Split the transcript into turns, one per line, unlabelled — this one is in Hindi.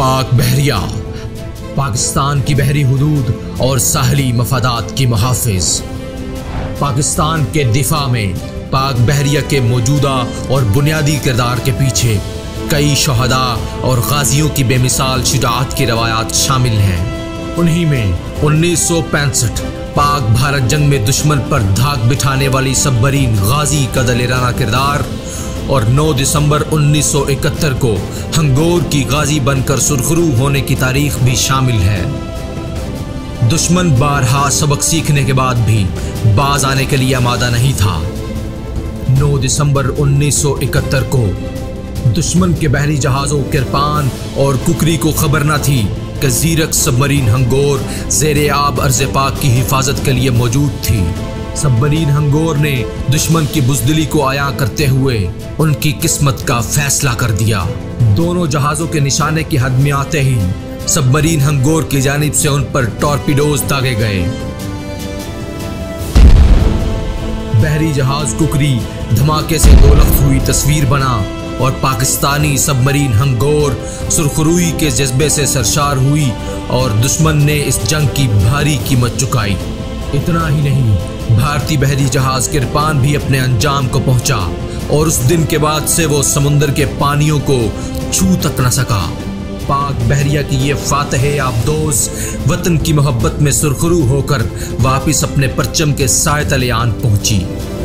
पाक बहरिया पाकिस्तान की बहरी हुदूद और साहली मफादात की मुहाफिज। पाकिस्तान के दिफा में पाक बहरिया के मौजूदा और बुनियादी किरदार के पीछे कई शहदा और गाजियों की बेमिसाल शुजाअत की रवायात शामिल हैं। उन्हीं में 1965 पाक भारत जंग में दुश्मन पर धाक बिठाने वाली सबमरीन गाजी का दलेराना किरदार और 9 दिसंबर 1971 को हंगोर की गाजी बनकर सुरखरू होने की तारीख भी शामिल है। दुश्मन बारहा सबक सीखने के बाद भी बाज आने के लिए आमादा नहीं था। 9 दिसंबर 1971 को दुश्मन के बहरी जहाज़ों किरपान और कुकरी को खबर न थी कि ज़ीरक सबमरीन हंगोर ज़ेरे आब अर्ज़ पाक की हिफाजत के लिए मौजूद थी। सबमरीन हंगोर ने दुश्मन की बुज़दिली को आया करते हुए उनकी किस्मत का फैसला कर दिया। दोनों जहाज़ों के निशाने की हद में आते ही सबमरीन हंगोर की जानिब से उन पर टॉर्पीडोज दागे गए। बहरी जहाज कुकरी धमाके से दोलख्त हुई तस्वीर बना और पाकिस्तानी सबमरीन हंगोर सुरखरुई के जज्बे से सरशार हुई और दुश्मन ने इस जंग की भारी कीमत चुकाई। इतना ही नहीं, भारतीय बहरी जहाज किरपान भी अपने अंजाम को पहुंचा और उस दिन के बाद से वो समुंदर के पानियों को छू तक न सका। पाक बहरिया की ये फातह आबदोज वतन की मोहब्बत में सुरखरू होकर वापिस अपने परचम के साए तले आन पहुंची।